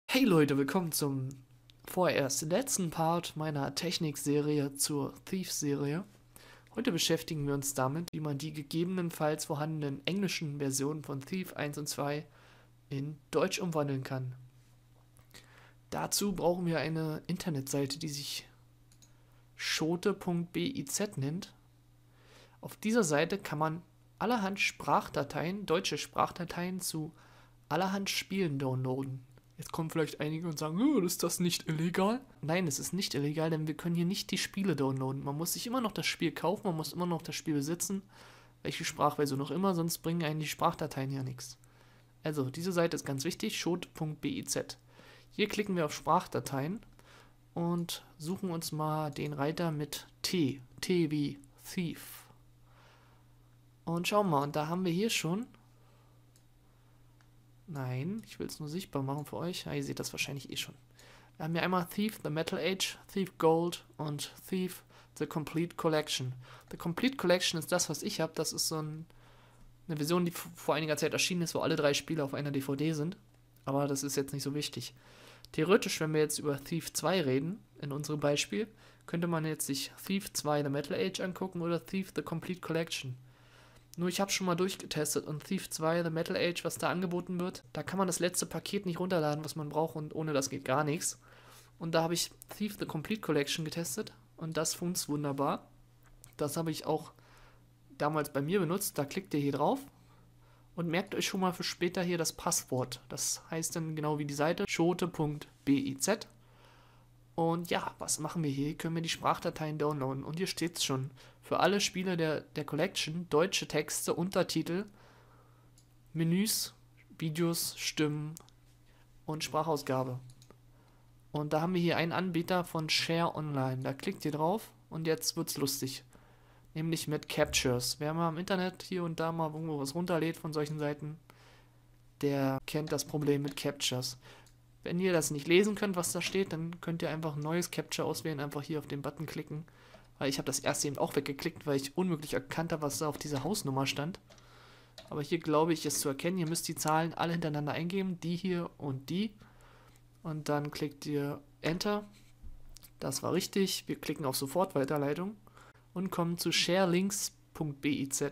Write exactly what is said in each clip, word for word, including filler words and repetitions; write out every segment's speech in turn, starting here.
Hey Leute, willkommen zum vorerst letzten Part meiner Technikserie zur Thief-Serie. Heute beschäftigen wir uns damit, wie man die gegebenenfalls vorhandenen englischen Versionen von Thief eins und zwei in Deutsch umwandeln kann. Dazu brauchen wir eine Internetseite, die sich schote punkt biz nennt. Auf dieser Seite kann man allerhand Sprachdateien, deutsche Sprachdateien zu allerhand Spielen downloaden. Jetzt kommen vielleicht einige und sagen, oh, ist das nicht illegal? Nein, es ist nicht illegal, denn wir können hier nicht die Spiele downloaden. Man muss sich immer noch das Spiel kaufen, man muss immer noch das Spiel besitzen, welche Sprachversion auch immer, sonst bringen einen die Sprachdateien ja nichts. Also, diese Seite ist ganz wichtig, schote punkt biz. Hier klicken wir auf Sprachdateien und suchen uns mal den Reiter mit T, T wie Thief. Und schauen mal, und da haben wir hier schon... Nein, ich will es nur sichtbar machen für euch. Ja, ihr seht das wahrscheinlich eh schon. Wir haben hier einmal Thief, The Metal Age, Thief Gold und Thief, The Complete Collection. The Complete Collection ist das, was ich habe. Das ist so ein, eine Version, die vor einiger Zeit erschienen ist, wo alle drei Spiele auf einer D V D sind. Aber das ist jetzt nicht so wichtig. Theoretisch, wenn wir jetzt über Thief zwei reden, in unserem Beispiel, könnte man jetzt sich Thief zwei, The Metal Age angucken oder Thief, The Complete Collection. Nur ich habe schon mal durchgetestet und Thief zwei, The Metal Age, was da angeboten wird, da kann man das letzte Paket nicht runterladen, was man braucht, und ohne das geht gar nichts. Und da habe ich Thief The Complete Collection getestet und das funktioniert wunderbar. Das habe ich auch damals bei mir benutzt. Da klickt ihr hier drauf und merkt euch schon mal für später hier das Passwort. Das heißt dann genau wie die Seite, schote punkt biz. Und ja, was machen wir hier? Hier können wir die Sprachdateien downloaden. Und hier steht es schon. Für alle Spiele der, der Collection, deutsche Texte, Untertitel, Menüs, Videos, Stimmen und Sprachausgabe. Und da haben wir hier einen Anbieter von Share Online. Da klickt ihr drauf und jetzt wird's lustig. Nämlich mit Captures. Wer mal im Internet hier und da mal irgendwo was runterlädt von solchen Seiten, der kennt das Problem mit Captures. Wenn ihr das nicht lesen könnt, was da steht, dann könnt ihr einfach ein neues Capture auswählen, einfach hier auf den Button klicken. Weil ich habe das erste eben auch weggeklickt, weil ich unmöglich erkannt habe, was da auf dieser Hausnummer stand. Aber hier glaube ich, es zu erkennen. Ihr müsst die Zahlen alle hintereinander eingeben, die hier und die. Und dann klickt ihr Enter. Das war richtig. Wir klicken auf Sofortweiterleitung und kommen zu sharelinks punkt biz.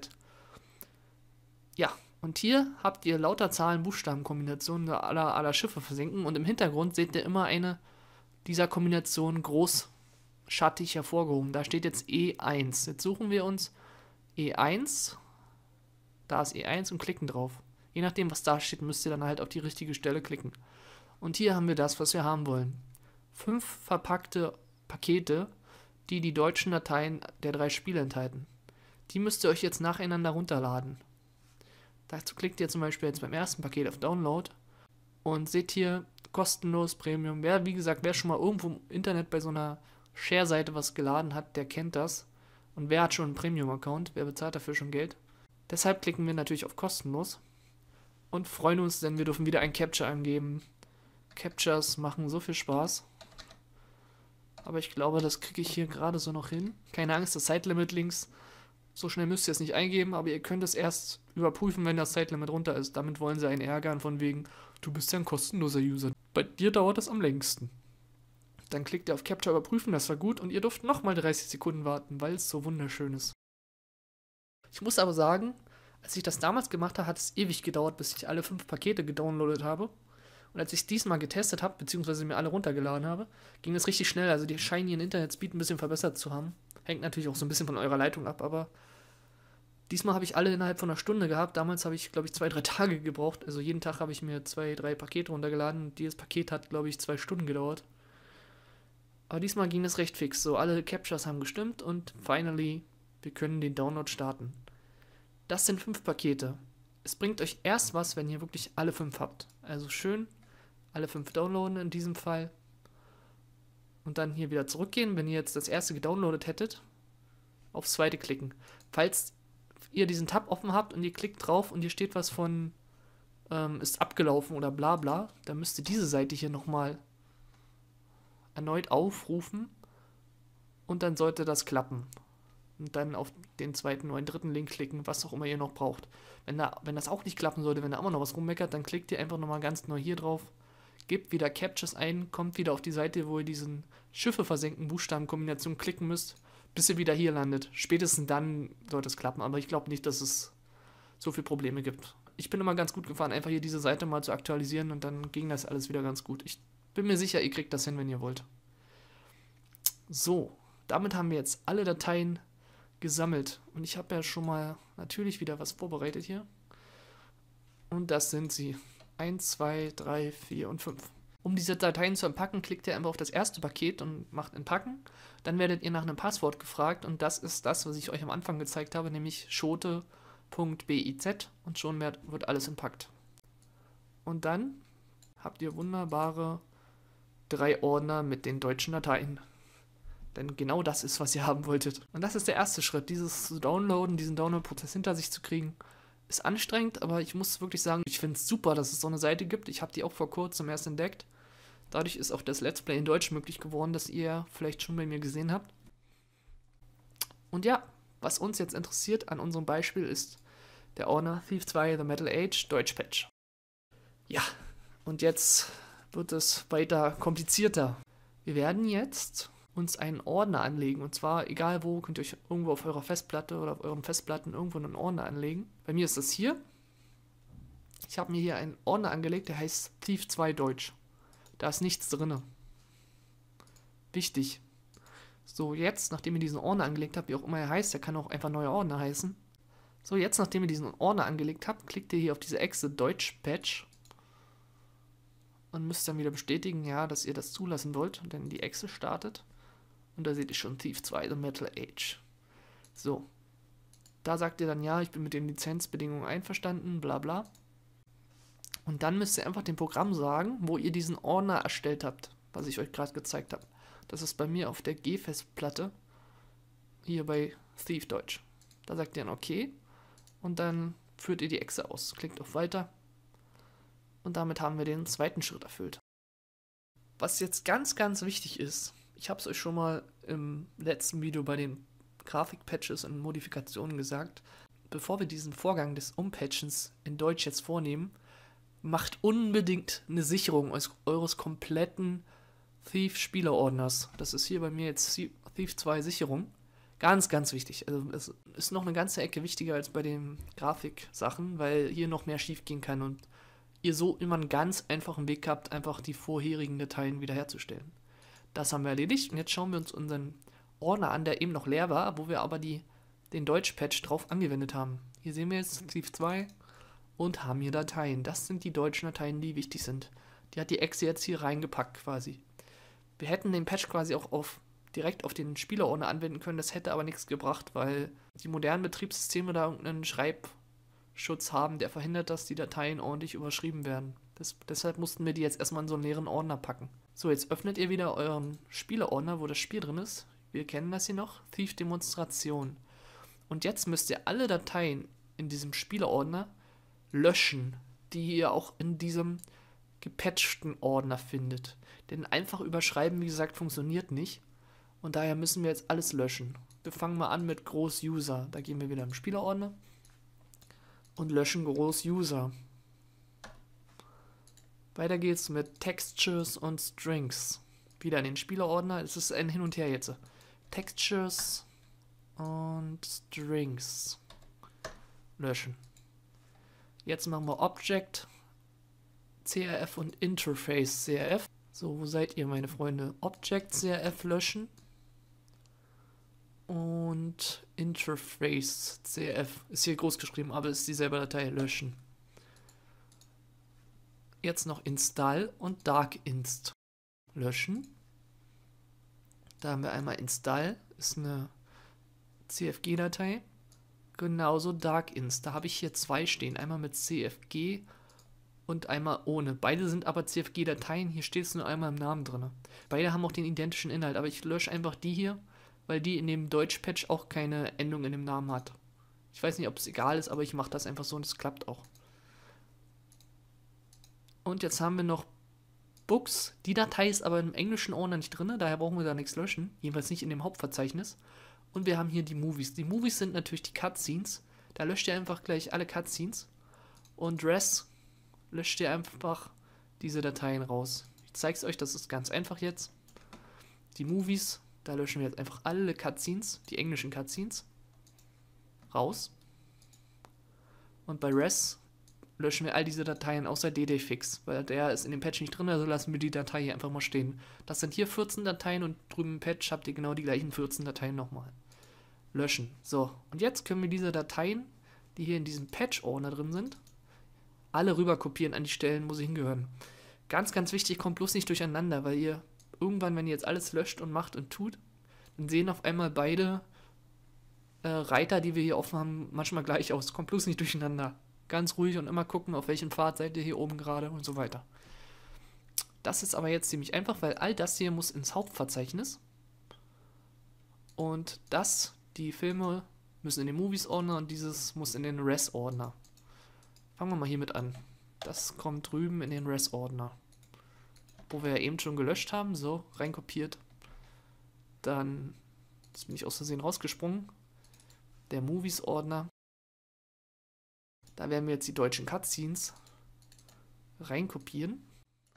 Ja. Und hier habt ihr lauter Zahlen-Buchstaben-Kombinationen aller, aller Schiffe versenken und im Hintergrund seht ihr immer eine dieser Kombinationen groß schattig hervorgehoben. Da steht jetzt E eins. Jetzt suchen wir uns E eins. Da ist E eins und klicken drauf. Je nachdem, was da steht, müsst ihr dann halt auf die richtige Stelle klicken. Und hier haben wir das, was wir haben wollen. Fünf verpackte Pakete, die die deutschen Dateien der drei Spiele enthalten. Die müsst ihr euch jetzt nacheinander runterladen. Dazu klickt ihr zum Beispiel jetzt beim ersten Paket auf Download und seht hier kostenlos Premium. Wer, wie gesagt, wer schon mal irgendwo im Internet bei so einer Share-Seite was geladen hat, der kennt das. Und wer hat schon einen Premium-Account, wer bezahlt dafür schon Geld? Deshalb klicken wir natürlich auf kostenlos und freuen uns, denn wir dürfen wieder ein Capture angeben. Captures machen so viel Spaß. Aber ich glaube, das kriege ich hier gerade so noch hin. Keine Angst, das Zeitlimit links. So schnell müsst ihr es nicht eingeben, aber ihr könnt es erst überprüfen, wenn das Zeitlimit runter ist. Damit wollen sie einen ärgern von wegen, du bist ja ein kostenloser User. Bei dir dauert es am längsten. Dann klickt ihr auf Capture überprüfen, das war gut und ihr dürft nochmal dreißig Sekunden warten, weil es so wunderschön ist. Ich muss aber sagen, als ich das damals gemacht habe, hat es ewig gedauert, bis ich alle fünf Pakete gedownloadet habe. Und als ich es diesmal getestet habe, beziehungsweise mir alle runtergeladen habe, ging es richtig schnell. Also die scheinen ihren Internetspeed ein bisschen verbessert zu haben. Hängt natürlich auch so ein bisschen von eurer Leitung ab, aber diesmal habe ich alle innerhalb von einer Stunde gehabt. Damals habe ich, glaube ich, zwei, drei Tage gebraucht. Also jeden Tag habe ich mir zwei, drei Pakete runtergeladen und dieses Paket hat, glaube ich, zwei Stunden gedauert. Aber diesmal ging es recht fix. So, alle Captures haben gestimmt und finally, wir können den Download starten. Das sind fünf Pakete. Es bringt euch erst was, wenn ihr wirklich alle fünf habt. Also schön, alle fünf downloaden in diesem Fall. Und dann hier wieder zurückgehen, wenn ihr jetzt das erste gedownloadet hättet, aufs zweite klicken. Falls ihr diesen Tab offen habt und ihr klickt drauf und hier steht was von ähm, ist abgelaufen oder bla bla, dann müsst ihr diese Seite hier nochmal erneut aufrufen und dann sollte das klappen. Und dann auf den zweiten oder den dritten Link klicken, was auch immer ihr noch braucht. Wenn, da, wenn das auch nicht klappen sollte, wenn da immer noch was rummeckert, dann klickt ihr einfach nochmal ganz neu hier drauf, gebt wieder Captures ein, kommt wieder auf die Seite, wo ihr diesen Schiffe versenken Buchstabenkombination klicken müsst, bis ihr wieder hier landet. Spätestens dann sollte es klappen, aber ich glaube nicht, dass es so viele Probleme gibt. Ich bin immer ganz gut gefahren, einfach hier diese Seite mal zu aktualisieren und dann ging das alles wieder ganz gut. Ich bin mir sicher, ihr kriegt das hin, wenn ihr wollt. So, damit haben wir jetzt alle Dateien gesammelt. Und ich habe ja schon mal natürlich wieder was vorbereitet hier. Und das sind sie. eins, zwei, drei, vier und fünf. Um diese Dateien zu entpacken, klickt ihr einfach auf das erste Paket und macht entpacken. Dann werdet ihr nach einem Passwort gefragt und das ist das, was ich euch am Anfang gezeigt habe, nämlich schote Punkt biz und schon wird alles entpackt. Und dann habt ihr wunderbare drei Ordner mit den deutschen Dateien. Denn genau das ist, was ihr haben wolltet. Und das ist der erste Schritt, dieses zu downloaden, diesen Download-Prozess hinter sich zu kriegen. Ist anstrengend, aber ich muss wirklich sagen, ich finde es super, dass es so eine Seite gibt. Ich habe die auch vor kurzem erst entdeckt. Dadurch ist auch das Let's Play in Deutsch möglich geworden, das ihr vielleicht schon bei mir gesehen habt. Und ja, was uns jetzt interessiert an unserem Beispiel ist der Ordner Thief zwei The Metal Age Deutsch Patch. Ja, und jetzt wird es weiter komplizierter. Wir werden jetzt uns einen Ordner anlegen. Und zwar, egal wo, könnt ihr euch irgendwo auf eurer Festplatte oder auf euren Festplatten irgendwo einen Ordner anlegen. Bei mir ist das hier. Ich habe mir hier einen Ordner angelegt, der heißt Thief zwei Deutsch. Da ist nichts drin. Wichtig. So, jetzt, nachdem ihr diesen Ordner angelegt habt, wie auch immer er heißt, der kann auch einfach neuer Ordner heißen. So, jetzt, nachdem ihr diesen Ordner angelegt habt, klickt ihr hier auf diese Exe Deutsch Patch und müsst dann wieder bestätigen, ja, dass ihr das zulassen wollt und dann die Exe startet. Und da seht ihr schon Thief zwei The Metal Age. So. Da sagt ihr dann, ja, ich bin mit den Lizenzbedingungen einverstanden, bla bla. Und dann müsst ihr einfach dem Programm sagen, wo ihr diesen Ordner erstellt habt, was ich euch gerade gezeigt habe. Das ist bei mir auf der G-Festplatte, hier bei Thief Deutsch. Da sagt ihr dann okay und dann führt ihr die Exe aus. Klickt auf Weiter und damit haben wir den zweiten Schritt erfüllt. Was jetzt ganz, ganz wichtig ist, ich habe es euch schon mal im letzten Video bei den Grafikpatches und Modifikationen gesagt, bevor wir diesen Vorgang des Umpatchens in Deutsch jetzt vornehmen, macht unbedingt eine Sicherung eures kompletten Thief-Spielerordners. Das ist hier bei mir jetzt Thief zwei Sicherung. Ganz, ganz wichtig. Also es ist noch eine ganze Ecke wichtiger als bei den Grafiksachen, weil hier noch mehr schief gehen kann und ihr so immer einen ganz einfachen Weg habt, einfach die vorherigen Dateien wiederherzustellen. Das haben wir erledigt und jetzt schauen wir uns unseren Ordner an, der eben noch leer war, wo wir aber die, den Deutsch-Patch drauf angewendet haben. Hier sehen wir jetzt Thief zwei und haben hier Dateien. Das sind die deutschen Dateien, die wichtig sind. Die hat die Exe jetzt hier reingepackt quasi. Wir hätten den Patch quasi auch auf, direkt auf den Spielerordner anwenden können, das hätte aber nichts gebracht, weil die modernen Betriebssysteme da irgendeinen Schreibschutz haben, der verhindert, dass die Dateien ordentlich überschrieben werden. Das, deshalb mussten wir die jetzt erstmal in so einen leeren Ordner packen. So, jetzt öffnet ihr wieder euren Spielerordner, wo das Spiel drin ist. Wir kennen das hier noch, Thief Demonstration. Und jetzt müsst ihr alle Dateien in diesem Spielerordner löschen, die ihr auch in diesem gepatchten Ordner findet. Denn einfach überschreiben, wie gesagt, funktioniert nicht. Und daher müssen wir jetzt alles löschen. Wir fangen mal an mit Groß-User. Da gehen wir wieder im Spielerordner und löschen Groß-User. Weiter geht's mit Textures und Strings. Wieder in den Spielerordner. Es ist ein Hin und Her jetzt. Textures und Strings. Löschen. Jetzt machen wir Object C R F und Interface C R F. So, wo seid ihr, meine Freunde? Object C R F löschen. Und Interface C R F. Ist hier groß geschrieben, aber ist dieselbe Datei. Löschen. Jetzt noch Install und Dark-Inst. Löschen. Da haben wir einmal Install, ist eine C F G-Datei. Genauso Dark-Inst. Da habe ich hier zwei stehen. Einmal mit C F G und einmal ohne. Beide sind aber C F G-Dateien. Hier steht es nur einmal im Namen drin. Beide haben auch den identischen Inhalt. Aber ich lösche einfach die hier, weil die in dem Deutsch-Patch auch keine Endung in dem Namen hat. Ich weiß nicht, ob es egal ist, aber ich mache das einfach so und es klappt auch. Und jetzt haben wir noch Books. Die Datei ist aber im englischen Ordner nicht drin, daher brauchen wir da nichts löschen. Jedenfalls nicht in dem Hauptverzeichnis. Und wir haben hier die Movies. Die Movies sind natürlich die Cutscenes. Da löscht ihr einfach gleich alle Cutscenes. Und Res löscht ihr einfach diese Dateien raus. Ich zeige es euch, das ist ganz einfach jetzt. Die Movies, da löschen wir jetzt einfach alle Cutscenes, die englischen Cutscenes, raus. Und bei Res löschen wir all diese Dateien außer D D Fix, weil der ist in dem Patch nicht drin, also lassen wir die Datei hier einfach mal stehen. Das sind hier vierzehn Dateien und drüben im Patch habt ihr genau die gleichen vierzehn Dateien nochmal. Löschen. So, und jetzt können wir diese Dateien, die hier in diesem Patch-Ordner drin sind, alle rüber kopieren an die Stellen, wo sie hingehören. Ganz, ganz wichtig, kommt bloß nicht durcheinander, weil ihr irgendwann, wenn ihr jetzt alles löscht und macht und tut, dann sehen auf einmal beide äh, Reiter, die wir hier offen haben, manchmal gleich aus. Kommt bloß nicht durcheinander. Ganz ruhig und immer gucken, auf welchem Pfad seid ihr hier oben gerade und so weiter. Das ist aber jetzt ziemlich einfach, weil all das hier muss ins Hauptverzeichnis. Und das, die Filme, müssen in den Movies-Ordner und dieses muss in den Res-Ordner. Fangen wir mal hiermit an. Das kommt drüben in den Res-Ordner. Wo wir ja eben schon gelöscht haben, so, reinkopiert. Dann, jetzt bin ich aus Versehen rausgesprungen, der Movies-Ordner. Da werden wir jetzt die deutschen Cutscenes reinkopieren.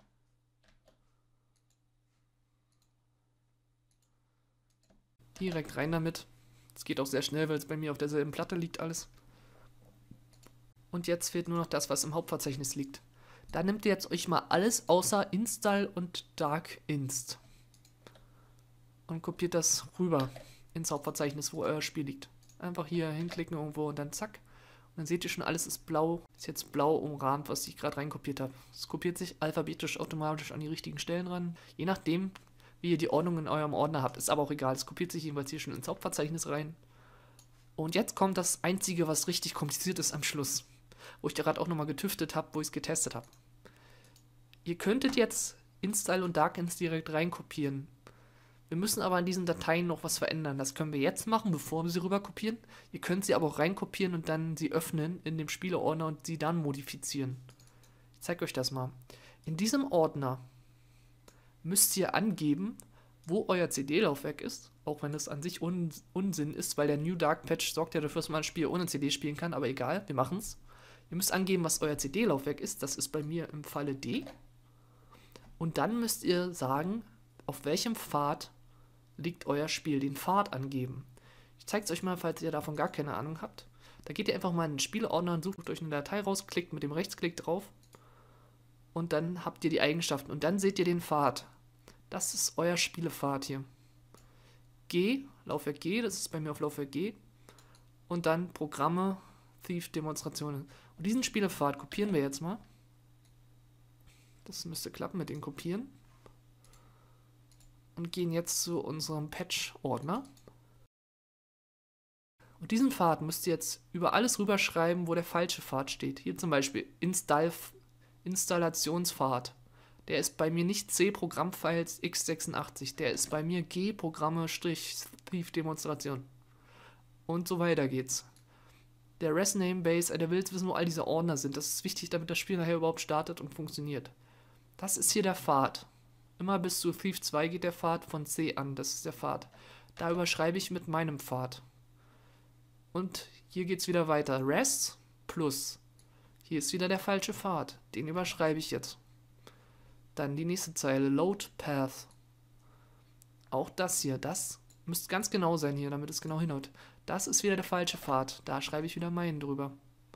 Direkt rein damit. Es geht auch sehr schnell, weil es bei mir auf derselben Platte liegt alles. Und jetzt fehlt nur noch das, was im Hauptverzeichnis liegt. Da nehmt ihr jetzt euch mal alles außer Install und Dark Inst. Und kopiert das rüber ins Hauptverzeichnis, wo euer Spiel liegt. Einfach hier hinklicken irgendwo und dann zack. Und dann seht ihr schon, alles ist blau. Ist jetzt blau umrahmt, was ich gerade reinkopiert habe. Es kopiert sich alphabetisch automatisch an die richtigen Stellen ran. Je nachdem, wie ihr die Ordnung in eurem Ordner habt. Ist aber auch egal. Es kopiert sich jedenfalls hier schon ins Hauptverzeichnis rein. Und jetzt kommt das Einzige, was richtig kompliziert ist am Schluss. Wo ich da gerade auch nochmal getüftet habe, wo ich es getestet habe. Ihr könntet jetzt Install und Darkins direkt reinkopieren. Wir müssen aber an diesen Dateien noch was verändern. Das können wir jetzt machen, bevor wir sie rüber kopieren. Ihr könnt sie aber auch reinkopieren und dann sie öffnen in dem Spieleordner und sie dann modifizieren. Ich zeige euch das mal. In diesem Ordner müsst ihr angeben, wo euer C D-Laufwerk ist. Auch wenn es an sich un Unsinn ist, weil der New Dark Patch sorgt ja dafür, dass man ein Spiel ohne C D spielen kann. Aber egal, wir machen es. Ihr müsst angeben, was euer C D-Laufwerk ist. Das ist bei mir im Falle D. Und dann müsst ihr sagen, auf welchem Pfad liegt euer Spiel. Den Pfad angeben. Ich zeige es euch mal, falls ihr davon gar keine Ahnung habt. Da geht ihr einfach mal in den Spieleordner und sucht euch eine Datei raus, klickt mit dem Rechtsklick drauf. Und dann habt ihr die Eigenschaften. Und dann seht ihr den Pfad. Das ist euer Spielepfad hier. G, Laufwerk G, das ist bei mir auf Laufwerk G. Und dann Programme, Thief, Demonstrationen. Und diesen Spielepfad kopieren wir jetzt mal. Das müsste klappen mit dem Kopieren. Und gehen jetzt zu unserem Patch-Ordner. Und diesen Pfad müsst ihr jetzt über alles rüberschreiben, wo der falsche Pfad steht. Hier zum Beispiel Install Installationspfad. Der ist bei mir nicht C Programmfiles x sechsundachtzig. Der ist bei mir G Programme Thief Demonstration. Und so weiter geht's. Der Res Namebase, der will jetzt wissen, wo all diese Ordner sind. Das ist wichtig, damit das Spiel nachher überhaupt startet und funktioniert. Das ist hier der Pfad. Immer bis zu Thief zwei geht der Pfad von C an. Das ist der Pfad. Da überschreibe ich mit meinem Pfad. Und hier geht es wieder weiter. Res plus. Hier ist wieder der falsche Pfad. Den überschreibe ich jetzt. Dann die nächste Zeile. Load Path. Auch das hier. Das müsste ganz genau sein hier, damit es genau hinhaut. Das ist wieder der falsche Pfad. Da schreibe ich wieder meinen drüber.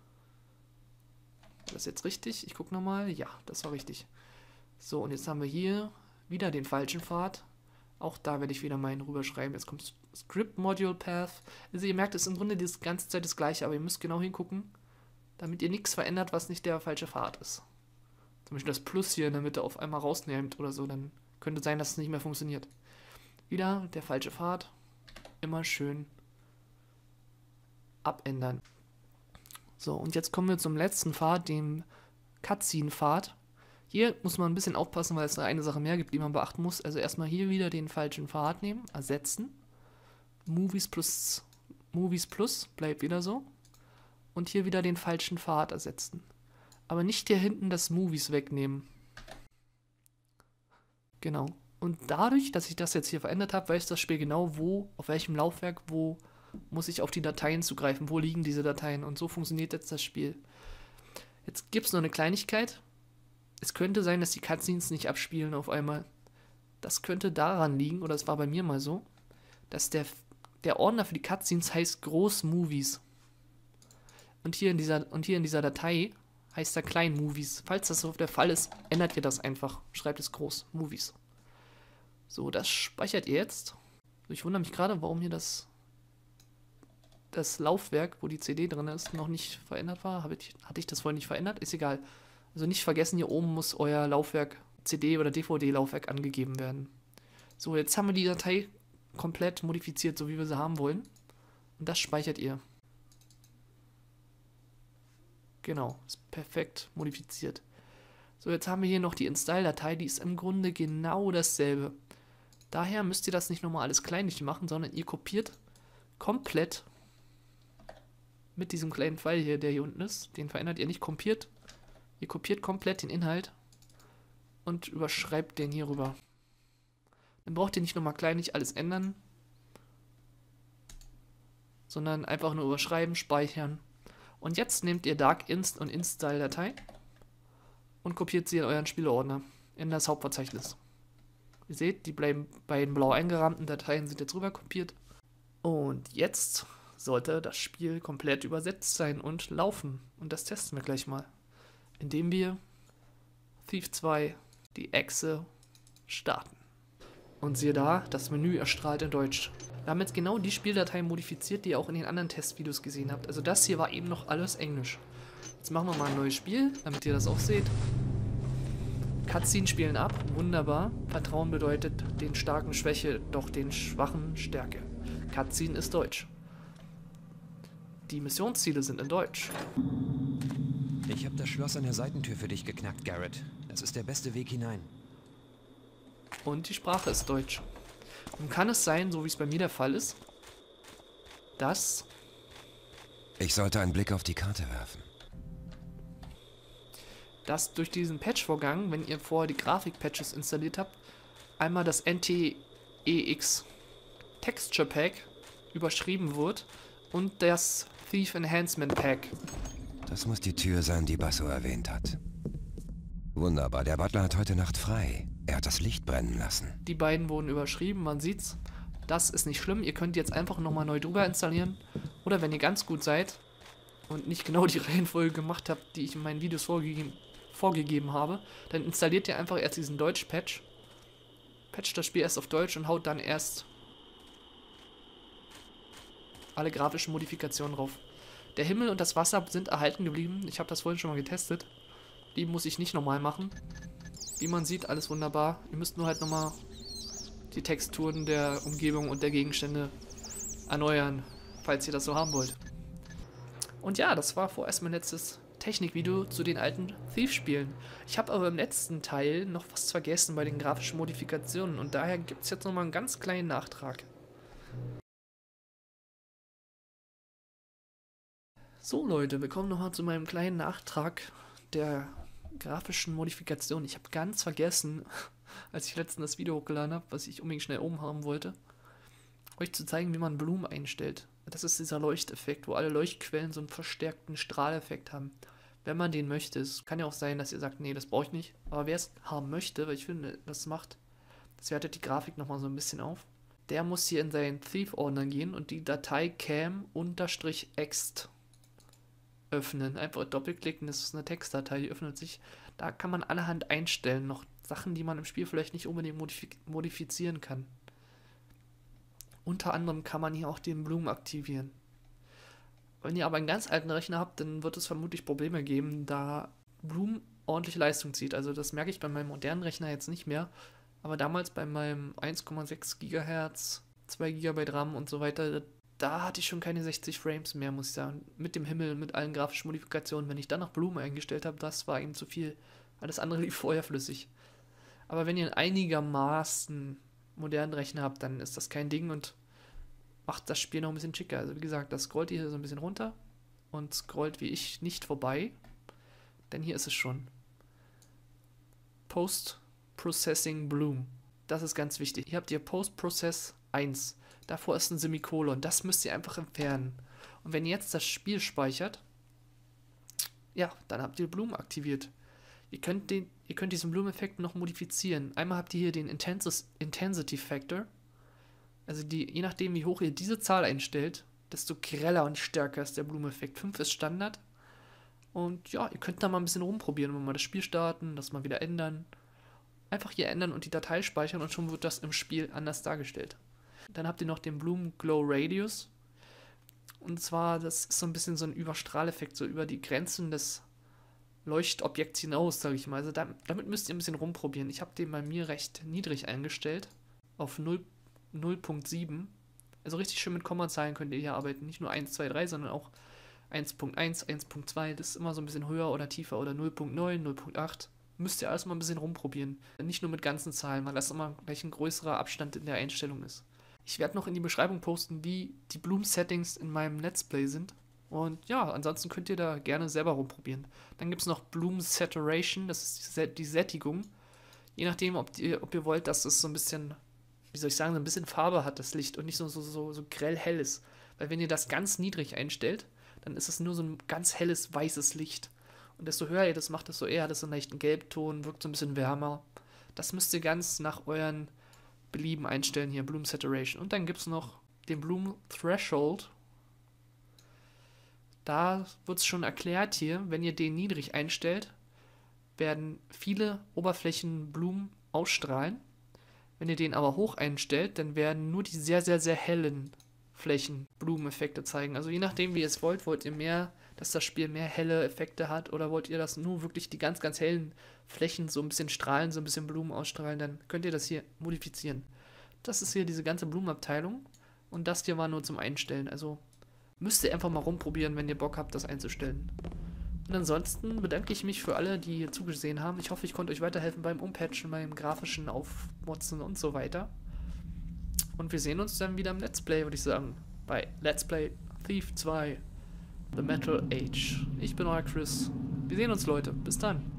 Ist das jetzt richtig? Ich gucke nochmal. Ja, das war richtig. So, und jetzt haben wir hier wieder den falschen Pfad. Auch da werde ich wieder meinen rüberschreiben. Jetzt kommt Script Module Path. Also ihr merkt, es ist im Grunde die ganze Zeit das gleiche, aber ihr müsst genau hingucken, damit ihr nichts verändert, was nicht der falsche Pfad ist. Zum Beispiel das Plus hier in der Mitte auf einmal rausnehmt oder so, dann könnte sein, dass es nicht mehr funktioniert. Wieder der falsche Pfad. Immer schön abändern. So, und jetzt kommen wir zum letzten Pfad, dem Cutscene-Pfad. Hier muss man ein bisschen aufpassen, weil es da eine Sache mehr gibt, die man beachten muss. Also erstmal hier wieder den falschen Pfad nehmen, ersetzen. Movies plus, Movies plus, bleibt wieder so. Und hier wieder den falschen Pfad ersetzen. Aber nicht hier hinten das Movies wegnehmen. Genau. Und dadurch, dass ich das jetzt hier verändert habe, weiß das Spiel genau, wo, auf welchem Laufwerk, wo muss ich auf die Dateien zugreifen, wo liegen diese Dateien. Und so funktioniert jetzt das Spiel. Jetzt gibt es noch eine Kleinigkeit. Es könnte sein, dass die Cutscenes nicht abspielen auf einmal. Das könnte daran liegen, oder es war bei mir mal so, dass der, der Ordner für die Cutscenes heißt Groß-Movies. Und hier in dieser, und hier in dieser Datei heißt er Klein-Movies. Falls das so der Fall ist, ändert ihr das einfach. Schreibt es Groß-Movies. So, das speichert ihr jetzt. Ich wundere mich gerade, warum hier das, das Laufwerk, wo die C D drin ist, noch nicht verändert war. Habe ich, hatte ich das vorhin nicht verändert? Ist egal. Also nicht vergessen, hier oben muss euer Laufwerk, C D- oder D V D-Laufwerk angegeben werden. So, jetzt haben wir die Datei komplett modifiziert, so wie wir sie haben wollen. Und das speichert ihr. Genau, ist perfekt modifiziert. So, jetzt haben wir hier noch die Install-Datei, die ist im Grunde genau dasselbe. Daher müsst ihr das nicht nochmal alles kleinlich machen, sondern ihr kopiert komplett mit diesem kleinen Pfeil hier, der hier unten ist. Den verändert ihr nicht, kopiert. Ihr kopiert komplett den Inhalt und überschreibt den hier rüber. Dann braucht ihr nicht nochmal kleinlich alles ändern, sondern einfach nur überschreiben, speichern. Und jetzt nehmt ihr Dark-Inst und Install-Datei und kopiert sie in euren Spieleordner, in das Hauptverzeichnis. Ihr seht, die beiden blau eingerahmten Dateien sind jetzt rüber kopiert. Und jetzt sollte das Spiel komplett übersetzt sein und laufen. Und das testen wir gleich mal, indem wir Thief zwei, die Echse, starten. Und siehe da, das Menü erstrahlt in Deutsch. Wir haben jetzt genau die Spieldatei modifiziert, die ihr auch in den anderen Testvideos gesehen habt. Also das hier war eben noch alles Englisch. Jetzt machen wir mal ein neues Spiel, damit ihr das auch seht. Cutscenes spielen ab, wunderbar. Vertrauen bedeutet den Starken Schwäche, doch den Schwachen Stärke. Cutscene ist Deutsch. Die Missionsziele sind in Deutsch. Ich habe das Schloss an der Seitentür für dich geknackt, Garrett. Das ist der beste Weg hinein. Und die Sprache ist Deutsch. Nun kann es sein, so wie es bei mir der Fall ist, dass... Ich sollte einen Blick auf die Karte werfen. dass durch diesen Patch-Vorgang, wenn ihr vorher die Grafik-Patches installiert habt, einmal das N T E X Texture Pack überschrieben wird und das Thief Enhancement Pack. Das muss die Tür sein, die Basso erwähnt hat. Wunderbar, der Butler hat heute Nacht frei. Er hat das Licht brennen lassen. Die beiden wurden überschrieben, man sieht's. Das ist nicht schlimm, ihr könnt jetzt einfach nochmal neu drüber installieren. Oder wenn ihr ganz gut seid und nicht genau die Reihenfolge gemacht habt, die ich in meinen Videos vorgegeben, vorgegeben habe, dann installiert ihr einfach erst diesen Deutsch-Patch. Patcht das Spiel erst auf Deutsch und haut dann erst alle grafischen Modifikationen drauf. Der Himmel und das Wasser sind erhalten geblieben. Ich habe das vorhin schon mal getestet. Die muss ich nicht nochmal machen. Wie man sieht, alles wunderbar. Ihr müsst nur halt nochmal die Texturen der Umgebung und der Gegenstände erneuern, falls ihr das so haben wollt. Und ja, das war vorerst mein letztes Technikvideo zu den alten Thief-Spielen. Ich habe aber im letzten Teil noch was vergessen bei den grafischen Modifikationen und daher gibt es jetzt nochmal einen ganz kleinen Nachtrag. So Leute, wir kommen nochmal zu meinem kleinen Nachtrag der grafischen Modifikation. Ich habe ganz vergessen, als ich letztens das Video hochgeladen habe, was ich unbedingt schnell oben haben wollte, euch zu zeigen, wie man Blumen einstellt. Das ist dieser Leuchteffekt, wo alle Leuchtquellen so einen verstärkten Strahleffekt haben. Wenn man den möchte, es kann ja auch sein, dass ihr sagt, nee, das brauche ich nicht. Aber wer es haben möchte, weil ich finde, das macht, das wertet die Grafik nochmal so ein bisschen auf. Der muss hier in seinen Thief-Ordner gehen und die Datei cam-ext öffnen. Einfach doppelklicken, das ist eine Textdatei, die öffnet sich. Da kann man allerhand einstellen, noch Sachen, die man im Spiel vielleicht nicht unbedingt modif modifizieren kann. Unter anderem kann man hier auch den Blumen aktivieren. Wenn ihr aber einen ganz alten Rechner habt, dann wird es vermutlich Probleme geben, da Blumen ordentlich Leistung zieht. Also das merke ich bei meinem modernen Rechner jetzt nicht mehr. Aber damals bei meinem eins Komma sechs Gigahertz, zwei Gigabyte RAM und so weiter, da hatte ich schon keine sechzig Frames mehr, muss ich sagen. Mit dem Himmel, mit allen grafischen Modifikationen. Wenn ich dann noch Blumen eingestellt habe, das war ihm zu viel. Alles andere lief vorher flüssig. Aber wenn ihr einen einigermaßen modernen Rechner habt, dann ist das kein Ding und macht das Spiel noch ein bisschen schicker. Also wie gesagt, das scrollt hier so ein bisschen runter und scrollt wie ich nicht vorbei, denn hier ist es schon. Post-Processing Bloom. Das ist ganz wichtig. Hier habt ihr Post-Process eins. Davor ist ein Semikolon. Das müsst ihr einfach entfernen. Und wenn ihr jetzt das Spiel speichert, ja, dann habt ihr Bloom aktiviert. Ihr könnt, den, ihr könnt diesen Bloom-Effekt noch modifizieren. Einmal habt ihr hier den Intensis, Intensity Factor. Also die, je nachdem, wie hoch ihr diese Zahl einstellt, desto greller und stärker ist der Bloom-Effekt. fünf ist Standard. Und ja, ihr könnt da mal ein bisschen rumprobieren, wenn wir mal das Spiel starten, das mal wieder ändern. Einfach hier ändern und die Datei speichern und schon wird das im Spiel anders dargestellt. Dann habt ihr noch den Bloom Glow Radius. Und zwar, das ist so ein bisschen so ein Überstrahleffekt, so über die Grenzen des Leuchtobjekts hinaus, sage ich mal. Also damit müsst ihr ein bisschen rumprobieren. Ich habe den bei mir recht niedrig eingestellt, auf null Punkt sieben. Also richtig schön mit Kommazahlen könnt ihr hier arbeiten. Nicht nur eins, zwei, drei, sondern auch eins Punkt eins, eins Punkt zwei. Das ist immer so ein bisschen höher oder tiefer. Oder null Punkt neun, null Punkt acht. Müsst ihr alles mal ein bisschen rumprobieren. Nicht nur mit ganzen Zahlen, weil das immer gleich ein größerer Abstand in der Einstellung ist. Ich werde noch in die Beschreibung posten, wie die Bloom-Settings in meinem Let's Play sind. Und ja, ansonsten könnt ihr da gerne selber rumprobieren. Dann gibt es noch Bloom Saturation, das ist die, die Sättigung. Je nachdem, ob ihr, ob ihr wollt, dass es so ein bisschen, wie soll ich sagen, so ein bisschen Farbe hat, das Licht, und nicht so, so, so, so grell hell ist. Weil wenn ihr das ganz niedrig einstellt, dann ist es nur so ein ganz helles, weißes Licht. Und desto höher ihr das macht, desto eher hat es so einen leichten Gelbton, wirkt so ein bisschen wärmer. Das müsst ihr ganz nach euren Belieben einstellen, hier Bloom Saturation. Und dann gibt es noch den Bloom Threshold. Da wird es schon erklärt hier, wenn ihr den niedrig einstellt, werden viele Oberflächen Blumen ausstrahlen. Wenn ihr den aber hoch einstellt, dann werden nur die sehr, sehr, sehr hellen Flächen Blumeneffekte zeigen. Also je nachdem, wie ihr es wollt, wollt ihr mehr, dass das Spiel mehr helle Effekte hat, oder wollt ihr, dass nur wirklich die ganz, ganz hellen Flächen so ein bisschen strahlen, so ein bisschen Blumen ausstrahlen, dann könnt ihr das hier modifizieren. Das ist hier diese ganze Blumenabteilung und das hier war nur zum Einstellen. Also müsst ihr einfach mal rumprobieren, wenn ihr Bock habt, das einzustellen. Und ansonsten bedanke ich mich für alle, die hier zugesehen haben. Ich hoffe, ich konnte euch weiterhelfen beim Umpatchen, beim grafischen Aufmotzen und so weiter. Und wir sehen uns dann wieder im Let's Play, würde ich sagen. Bei Let's Play Thief zwei The Metal Age. Ich bin euer Chris. Wir sehen uns, Leute. Bis dann.